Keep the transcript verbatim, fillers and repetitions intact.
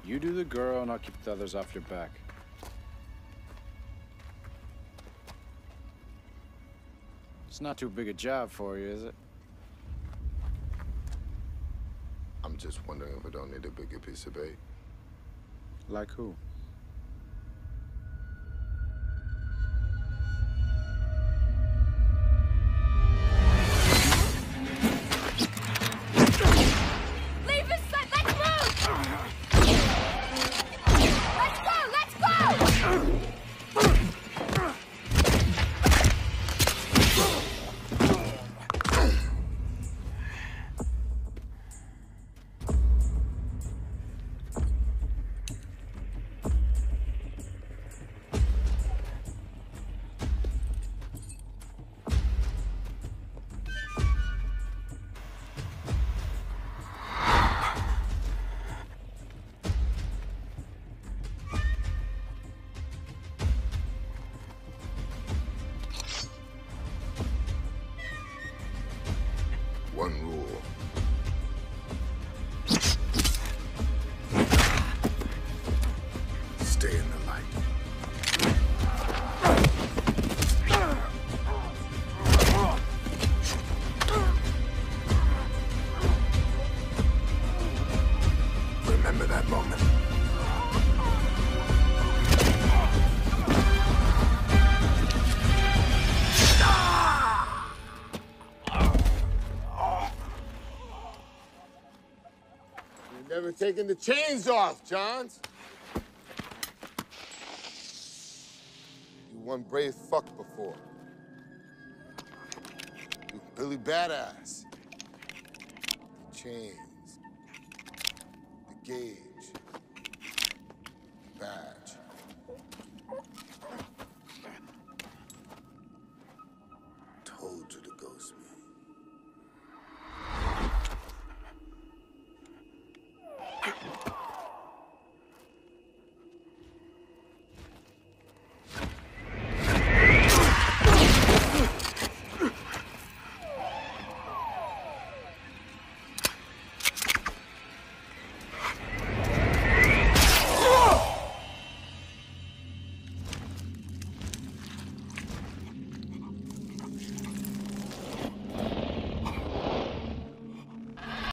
You do the girl, and I'll keep the others off your back. It's not too big a job for you, is it? I'm just wondering if I don't need a bigger piece of bait. Like who? One rule. Stay in the light. Remember that moment. Never taken the chains off, Johns. You one brave fuck before. You Billy Badass. The chains. The gauge. The badge.